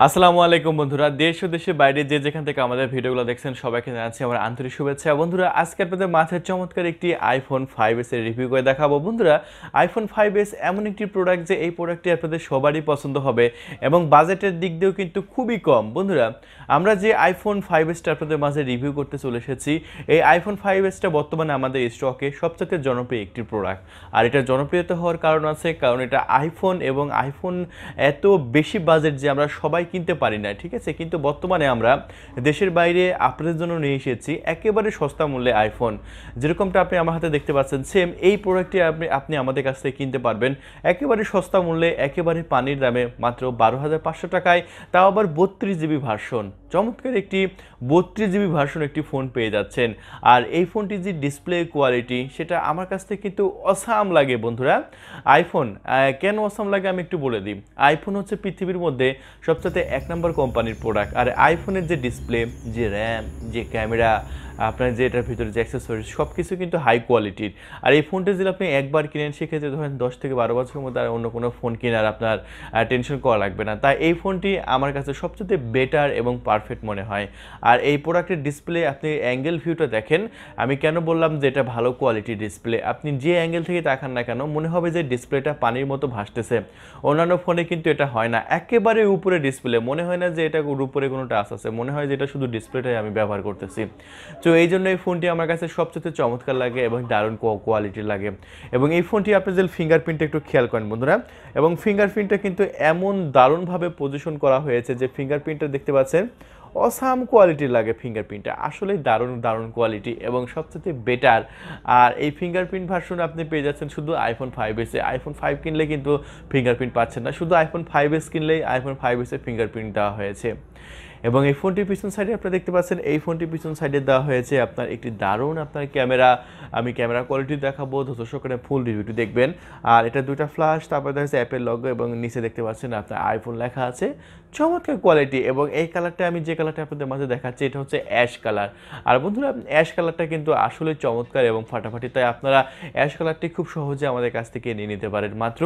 আসসালামু আলাইকুম বন্ধুরা, দেশ ও দেশের বাইরে যে যেখান থেকে আমাদের ভিডিওগুলো দেখছেন সবাইকে জানাচ্ছি আমার আন্তরিক শুভেচ্ছা। বন্ধুরা, আজকে আপনাদের মাথায় চমৎকার একটি আইফোন 5s এর রিভিউ করে দেখাবো। বন্ধুরা, আইফোন 5s এমন একটি প্রোডাক্ট যে এই প্রোডাক্টটি আপনাদের সবারই পছন্দ হবে এবং বাজেটের দিক দিয়েও কিন্তু খুবই কম। বন্ধুরা, আমরা যে আইফোন 5sটা আপনাদের মাঝে রিভিউ করতে চলে এসেছি, এই আইফোন 5sটা বর্তমানে আমাদের স্টকে সবচেয়ে জনপ্রিয় একটি প্রোডাক্ট। আর এটা জনপ্রিয়তা হওয়ার কারণ আছে, কারণ এটা আইফোন এবং আইফোন এত বেশি বাজেট যে আমরা সবাই কিনতে পারি না, ঠিক আছে। কিন্তু বর্তমানে আমরা দেশের বাইরে আপনাদের জন্য নিয়ে এসেছি একেবারে সস্তা মূল্যে আইফোন, যেরকমটা আপনি আমার হাতে দেখতে পাচ্ছেন। সেম এই প্রোডাক্টটি আপনি আমাদের কাছ থেকে কিনতে পারবেন একেবারে সস্তা মূল্যে, একেবারে পানির দামে, মাত্র 12,500 টাকায়, তাও আবার 32 জিবি ভার্সন। চমৎকার একটি 32 জিবি ভার্সন একটি ফোন পেয়ে যাচ্ছেন। আর এই ফোনটির যে ডিসপ্লে কোয়ালিটি, সেটা আমার কাছ থেকে কিন্তু অসাম লাগে। বন্ধুরা, আইফোন কেন অসাম লাগে আমি একটু বলে দিই। আইফোন হচ্ছে পৃথিবীর মধ্যে সবচেয়ে 1 নম্বর কোম্পানির প্রোডাক্ট। আর আইফোনের যে ডিসপ্লে, যে র্যাম, যে ক্যামেরা, আপনার যে এটার ভিতরে যে অ্যাক্সেসরিজ, সব কিছু কিন্তু হাই কোয়ালিটির। আর এই ফোনটা যদি আপনি একবার কিনেন, সেক্ষেত্রে ধরেন 10 থেকে 12 বছরের মধ্যে আর অন্য কোনো ফোন কেনার আপনার টেনশন করা লাগবে না। তাই এই ফোনটি আমার কাছে সবচেয়ে বেটার এবং পারফেক্ট মনে হয়। আর এই প্রোডাক্টের ডিসপ্লে আপনি অ্যাঙ্গেল ভিউটা দেখেন। আমি কেন বললাম যে এটা ভালো কোয়ালিটির ডিসপ্লে, আপনি যে অ্যাঙ্গেল থেকে তাকান না কেন, মনে হবে যে ডিসপ্লেটা পানির মতো ভাসতেছে। অন্যান্য ফোনে কিন্তু এটা হয় না, একেবারে উপরে ডিসপ্লে, মনে হয় না যে এটা উপরে কোনো টাচ আছে, মনে হয় যে এটা শুধু ডিসপ্লেটাই আমি ব্যবহার করতেছি। তো এই জন্য এই ফোনটি আমার কাছে সবচেয়ে চমৎকার লাগে এবং দারুণ কোয়ালিটির লাগে। এবং এই ফোনটি আপনি যদি ফিঙ্গারপ্রিন্টটা একটু খেয়াল করেন বন্ধুরা, এবং ফিঙ্গারপ্রিন্টটা কিন্তু এমন দারুণভাবে পজিশন করা হয়েছে যে ফিঙ্গারপ্রিন্টটা দেখতে পাচ্ছেন অসাম কোয়ালিটির লাগে। ফিঙ্গারপ্রিন্টটা আসলেই দারুণ কোয়ালিটি এবং সবচেয়ে বেটার। আর এই ফিঙ্গারপ্রিন্ট ভার্সন আপনি পেয়ে যাচ্ছেন শুধু আইফোন 5s এ। আইফোন 5 কিনলে কিন্তু ফিঙ্গারপ্রিন্ট পাচ্ছেন না, শুধু আইফোন 5s কিনলেই আইফোন 5s এ ফিঙ্গারপ্রিন্ট দেওয়া হয়েছে। এবং এই ফোনটির পিছন সাইডে আপনারা দেখতে পাচ্ছেন, এই ফোনটির পিছন সাইডে দেওয়া হয়েছে আপনার একটি দারুণ আপনার ক্যামেরা। আমি ক্যামেরা কোয়ালিটি দেখাবো, ধৈর্য সহকারে ফুল রিভিউটি দেখবেন। আর এটা দুইটা ফ্ল্যাশ, তারপরে দেখা যাচ্ছে অ্যাপের লগো এবং নিচে দেখতে পাচ্ছেন আপনার আইফোন লেখা আছে। চমৎকার কোয়ালিটি। এবং এই কালারটা, আমি যে কালারটা আপনাদের মাঝে দেখাচ্ছি, এটা হচ্ছে অ্যাশ কালার। আর বন্ধুরা, অ্যাশ কালারটা কিন্তু আসলে চমৎকার এবং ফাটাফাটি, তাই আপনারা অ্যাশ কালারটি খুব সহজে আমাদের কাছ থেকে নিয়ে নিতে পারেন মাত্র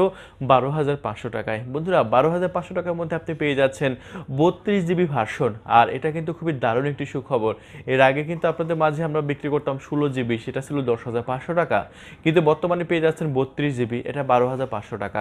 12,500 টাকায়। বন্ধুরা, 12,500 টাকার মধ্যে আপনি পেয়ে যাচ্ছেন 32 জিবি ভার্সন। আর এটা কিন্তু খুবই দারুণ একটি সুখবর। এর আগে কিন্তু আপনাদের মাঝে আমরা বিক্রি করতাম 16 জিবি, সেটা ছিল 10,500 টাকা, কিন্তু বর্তমানে পেয়ে যাচ্ছেন 32 জিবি, এটা 12,500 টাকা।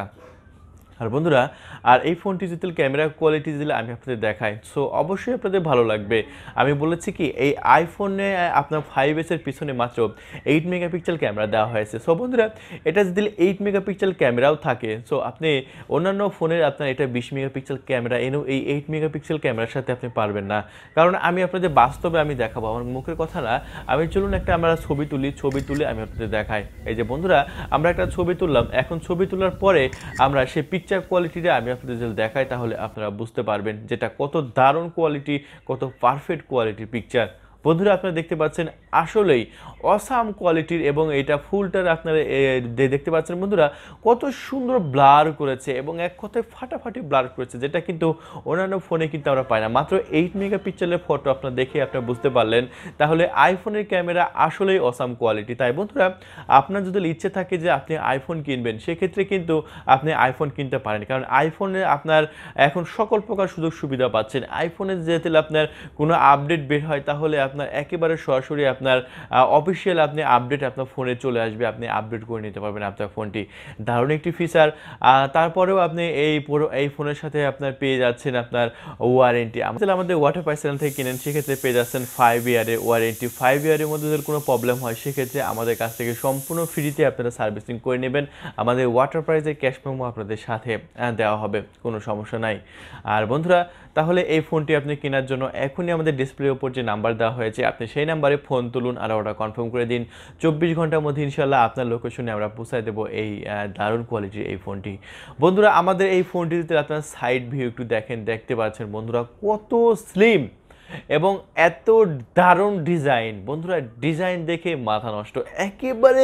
আর বন্ধুরা, আর এই ফোনটি যদি ক্যামেরা কোয়ালিটি দিলে আমি আপনাদের দেখাই, সো অবশ্যই আপনাদের ভালো লাগবে। আমি বলেছি কি, এই আইফোনে আপনার 5s এর পিছনে মাত্র 8 মেগাপিক্সেল ক্যামেরা দেওয়া হয়েছে। সো বন্ধুরা, এটা যদি 8 মেগাপিক্সেল ক্যামেরাও থাকে, সো আপনি অন্যান্য ফোনের আপনার এটা 20 মেগাপিক্সেল ক্যামেরা এনেও এই 8 মেগাপিক্সেল ক্যামেরার সাথে আপনি পারবেন না। কারণ আমি আপনাদের বাস্তবে আমি দেখাবো, আমার মুখের কথা না। আমি চলুন একটা আমরা ছবি তুলে আমি আপনাদের দেখাই। এই যে বন্ধুরা, আমরা একটা ছবি তুললাম, এখন ছবি তোলার পরে আমরা সেই পিকচার কোয়ালিটিটা আমি আপনাদের যদি দেখাই, তাহলে আপনারা বুঝতে পারবেন যেটা কত দারুণ কোয়ালিটি, কত পারফেক্ট কোয়ালিটির পিকচার। বন্ধুরা, আপনারা দেখতে পাচ্ছেন আসলেই অসাম কোয়ালিটির। এবং এটা ফুলটার আপনারা দেখতে পাচ্ছেন বন্ধুরা, কত সুন্দর ব্লার করেছে এবং এক কথায় ফাটাফাটি ব্লার করেছে, যেটা কিন্তু অন্যান্য ফোনে কিন্তু আমরা পাই না। মাত্র 8 মেগাপিক্সেলের ফটো আপনারা দেখে আপনারা বুঝতে পারলেন, তাহলে আইফোনের ক্যামেরা আসলেই অসাম কোয়ালিটি। তাই বন্ধুরা, আপনার যদি ইচ্ছে থাকে যে আপনি আইফোন কিনবেন, সেক্ষেত্রে কিন্তু আপনি আইফোন কিনতে পারেন, কারণ আইফোনে আপনার এখন সকল প্রকার সুযোগ সুবিধা পাচ্ছেন। আইফোনে যেতে আপনার কোনো আপডেট বের হয়, তাহলে আপনার একেবারে সরাসরি আপনার অফিসিয়াল আপনি আপডেট আপনার ফোনে চলে আসবে, আপনি আপডেট করে নিতে পারবেন আপনার ফোনটি। দারুণ একটি ফিচার। তারপরেও আপনি এই ফোনের সাথে আপনার পেয়ে যাচ্ছেন আপনার ওয়ারেন্টি। আমাদের ওয়াটার পাই চ্যানেল থেকে কিনেন, সেক্ষেত্রে পেয়ে যাচ্ছেন 5 ইয়ারের ওয়ারেন্টি। 5 ইয়ারের মধ্যে যদি কোনো প্রবলেম হয়, সেক্ষেত্রে আমাদের কাছ থেকে সম্পূর্ণ ফ্রিতে আপনারা সার্ভিসিং করে নেবেন। আমাদের ওয়াটার প্রাইজের ক্যাশ মেমো আপনাদের সাথে দেওয়া হবে, কোনো সমস্যা নাই। আর বন্ধুরা, তাহলে এই ফোনটি আপনি কেনার জন্য এখনই আমাদের ডিসপ্লের উপর যে নাম্বার দেওয়া হয়েছে, আপনি সেই নাম্বারে ফোন তুলুন আর অর্ডার কনফার্ম করে দিন। 24 ঘন্টার মধ্যে ইনশাল্লাহ আপনার লোকেশনে আমরা পৌঁছায় দেবো এই দারুণ কোয়ালিটির এই ফোনটি। বন্ধুরা, আমাদের এই ফোনটিতে আপনার সাইড ভিউ একটু দেখতে পাচ্ছেন বন্ধুরা, কত স্লিম এবং এত দারুণ ডিজাইন। বন্ধুরা, ডিজাইন দেখে মাথা নষ্ট, একেবারে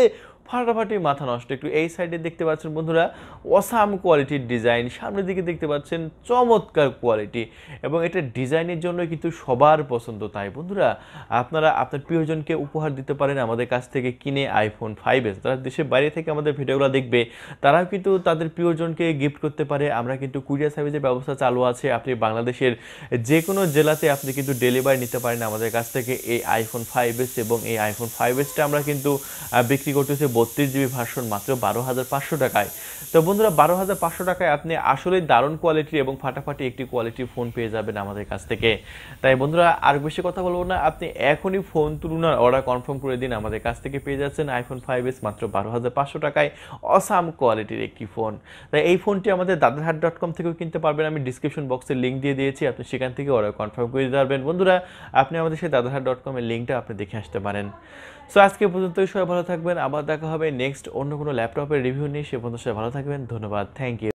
ফাটাফাটি মাথা নষ্ট। একটু এই সাইডে দেখতে পাচ্ছেন বন্ধুরা অসাম কোয়ালিটির ডিজাইন, সামনের দিকে দেখতে পাচ্ছেন চমৎকার কোয়ালিটি এবং এটা ডিজাইনের জন্য কিন্তু সবার পছন্দ। তাই বন্ধুরা আপনারা আপনার প্রিয়জনকে উপহার দিতে পারেন আমাদের কাছ থেকে কিনে iPhone 5s। তারা দেশের বাইরে থেকে আমাদের ভিডিওগুলো দেখবে, তারাও কিন্তু তাদের প্রিয়জনকে গিফট করতে পারে। আমরা কিন্তু কুরিয়ার সার্ভিসের ব্যবস্থা চালু আছে। আপনি বাংলাদেশের যে কোনো জেলাতে আপনি কিন্তু ডেলিভারি নিতে পারেন আমাদের কাছ থেকে এই iPhone 5s। এবং এই iPhone 5sটা আমরা কিন্তু বিক্রি করতেছি 32GB ভার্সন মাত্র 12,500 টাকায়। তো বন্ধুরা 12,500 টাকায় আপনি আসলে দারুণ কোয়ালিটি এবং ফাটাফাটি একটি কোয়ালিটির ফোন পেয়ে যাবেন আমাদের কাছ থেকে। তাই বন্ধুরা আর বেশি কথা বলবো না, আপনি এখনই ফোন তুলুন আর অর্ডার কনফার্ম করে দিন। আমাদের কাছ থেকে পেয়ে যাচ্ছেন iPhone 5s মাত্র 12,500 টাকায় অসাম কোয়ালিটির একটি ফোন। তাই এই ফোনটি আমাদের dadarhat.com থেকেও কিনতে পারবেন। আমি ডিসক্রিপশন বক্সে লিঙ্ক দিয়ে দিয়েছি, আপনি সেখান থেকে অর্ডার কনফার্ম করে দিতে পারবেন। বন্ধুরা আপনি আমাদের সেই dadarhat.com এর লিঙ্কটা আপনি দেখে আসতে পারেন। সো আজকে পর্যন্তই, সবাই ভালো থাকবেন। আবার দেখা হবে নেক্সট অন্য কোনো ল্যাপটপের রিভিউ নিয়ে। সে পর্যন্ত সবাই ভালো থাকবেন। ধন্যবাদ, থ্যাংক ইউ।